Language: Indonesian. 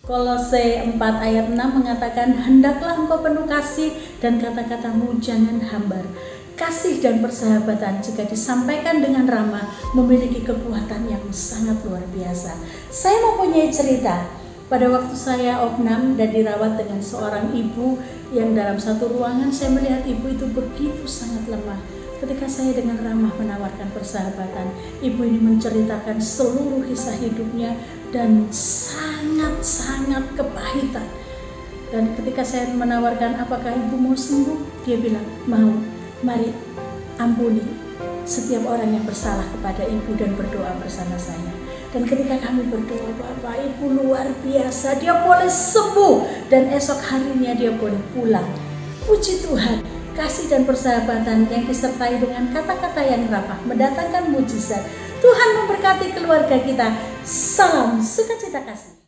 Kolose 4 ayat 6 mengatakan, hendaklah engkau penuh kasih dan kata-katamu jangan hambar. Kasih dan persahabatan jika disampaikan dengan ramah memiliki kekuatan yang sangat luar biasa. Saya mempunyai cerita pada waktu saya opnam dan dirawat dengan seorang ibu yang dalam satu ruangan saya melihat ibu itu begitu sangat lemah. Ketika saya dengan ramah menawarkan persahabatan, ibu ini menceritakan seluruh kisah hidupnya dan sangat kepahitan. Dan ketika saya menawarkan apakah ibu mau sembuh, dia bilang mau. Mari ampuni setiap orang yang bersalah kepada ibu dan berdoa bersama saya. Dan ketika kami berdoa, Bapak Ibu luar biasa, dia boleh sembuh dan esok harinya dia boleh pulang. Puji Tuhan, kasih dan persahabatan yang disertai dengan kata-kata yang ramah mendatangkan mujizat. Tuhan memberkati keluarga kita. Salam sukacita kasih.